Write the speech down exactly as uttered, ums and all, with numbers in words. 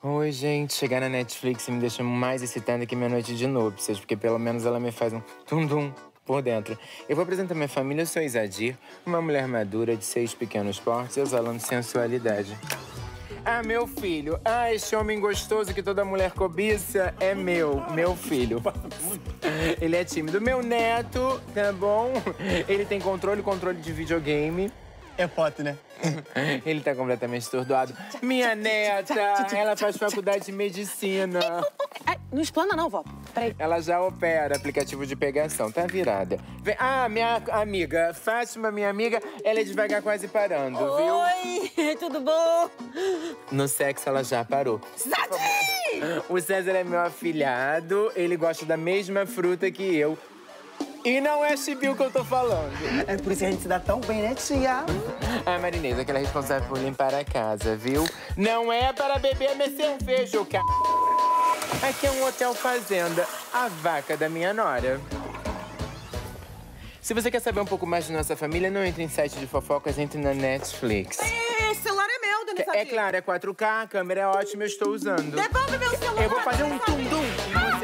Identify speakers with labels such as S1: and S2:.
S1: Oi, gente. Chegar na Netflix me deixa mais excitada que minha noite de núpcias, porque pelo menos ela me faz um tum-dum por dentro. Eu vou apresentar minha família, eu sou Isadir, uma mulher madura de seis pequenos portes, exalando sensualidade. Ah, meu filho. Ah, esse homem gostoso que toda mulher cobiça é meu, meu filho. Ele é tímido. Meu neto, tá bom? Ele tem controle, controle de videogame.
S2: É pote, né?
S1: Ele tá completamente estordoado. Minha neta, ela faz faculdade de medicina.
S3: Ai, não explana não, vó. Peraí.
S1: Ela já opera aplicativo de pegação, tá virada. Vem- Ah, minha amiga, Fátima, minha amiga, ela é devagar quase parando, viu?
S3: Oi, tudo bom?
S1: No sexo ela já parou.
S3: Isadir!
S1: O César é meu afilhado, ele gosta da mesma fruta que eu. E não é chibiu que eu tô falando.
S2: É por isso que a gente se dá tão bem, né, tia?
S1: A Marinesa, que ela é responsável por limpar a casa, viu? Não é para beber minha cerveja, o c... Aqui é um hotel fazenda, a vaca da minha nora. Se você quer saber um pouco mais de nossa família, não entre em site de fofocas, entre na Netflix.
S3: Esse celular é meu, dona Isadir.
S1: É claro, é quatro K, a câmera é ótima, eu estou usando.
S3: Devolve meu celular.
S1: Eu vou fazer um tum-dum.